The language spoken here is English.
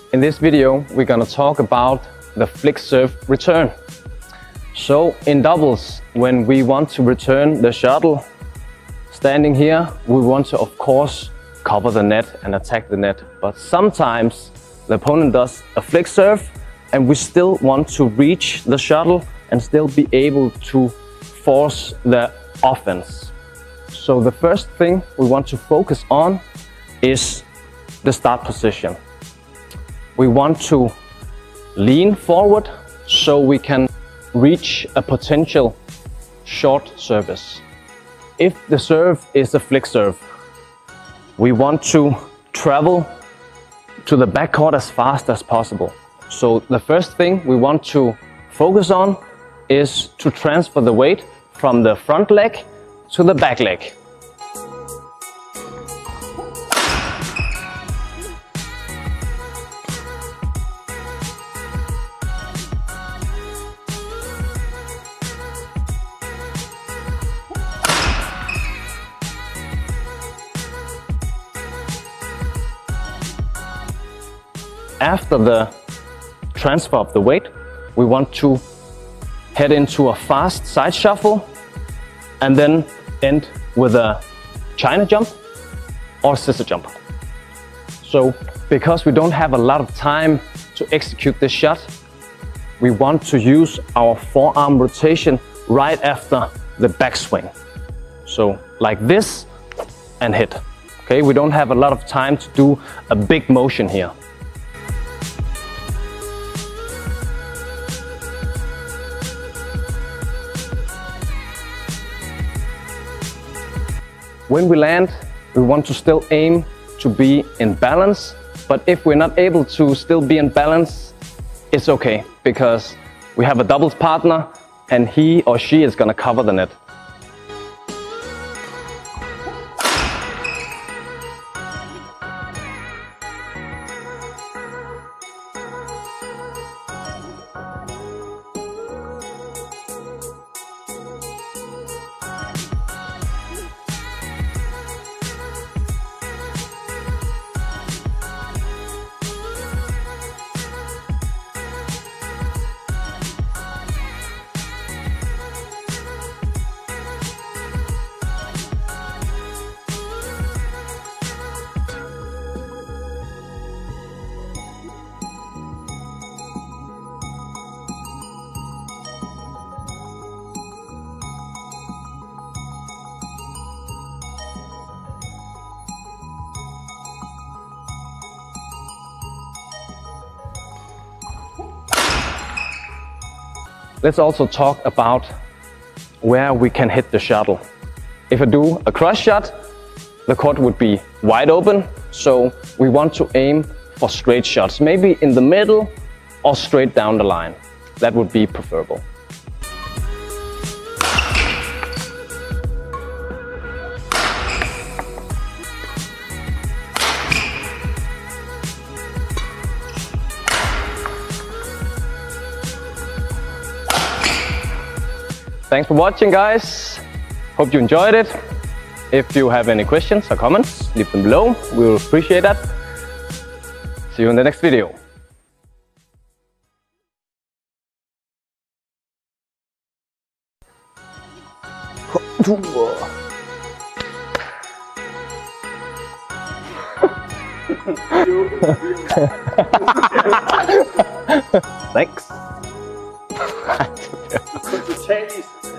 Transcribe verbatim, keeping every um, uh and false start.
In this video, we're gonna talk about the flick serve return. So in doubles, when we want to return the shuttle, standing here, we want to, of course, cover the net and attack the net. But sometimes the opponent does a flick serve and we still want to reach the shuttle and still be able to force the offense. So the first thing we want to focus on is the start position. We want to lean forward so we can reach a potential short service. If the serve is a flick serve, we want to travel to the backcourt as fast as possible. So the first thing we want to focus on is to transfer the weight from the front leg to the back leg. After the transfer of the weight, we want to head into a fast side shuffle and then end with a China jump or scissor jump. So because we don't have a lot of time to execute this shot, we want to use our forearm rotation right after the backswing. So like this and hit. Okay, we don't have a lot of time to do a big motion here. When we land, we want to still aim to be in balance, but if we're not able to still be in balance, it's okay, because we have a doubles partner and he or she is gonna cover the net. Let's also talk about where we can hit the shuttle. If I do a cross shot, the court would be wide open, so we want to aim for straight shots, maybe in the middle or straight down the line. That would be preferable. Thanks for watching, guys. Hope you enjoyed it. If you have any questions or comments, leave them below. We will appreciate that. See you in the next video. Thanks.